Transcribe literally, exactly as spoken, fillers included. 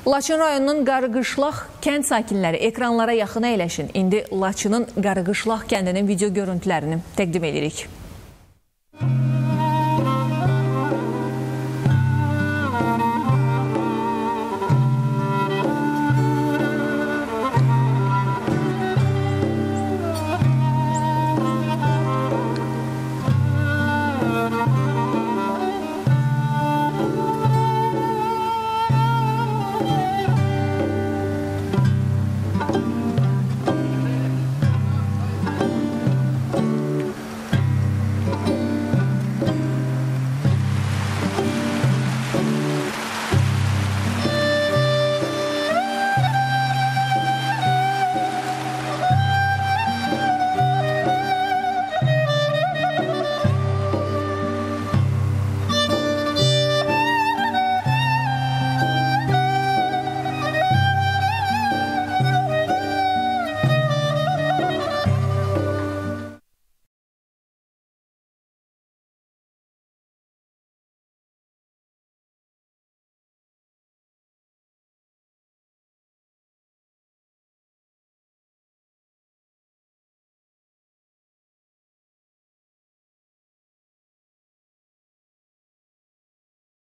Laçın rayonunun Qarıqışlaq kənd sakinləri ekranlara yaxın əyləşin. İndi Laçının Qarıqışlaq kəndinin video görüntülərini təqdim edirik.